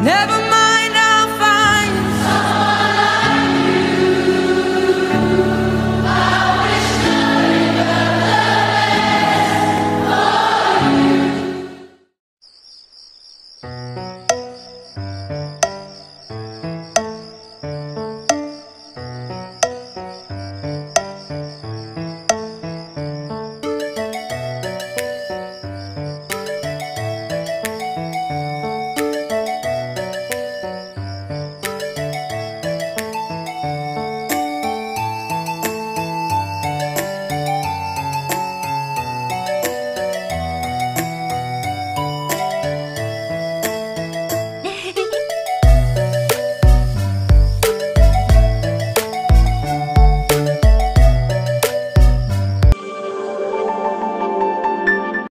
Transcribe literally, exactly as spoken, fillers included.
Never mind, I'll find someone like you. I wish nothing but the best for you.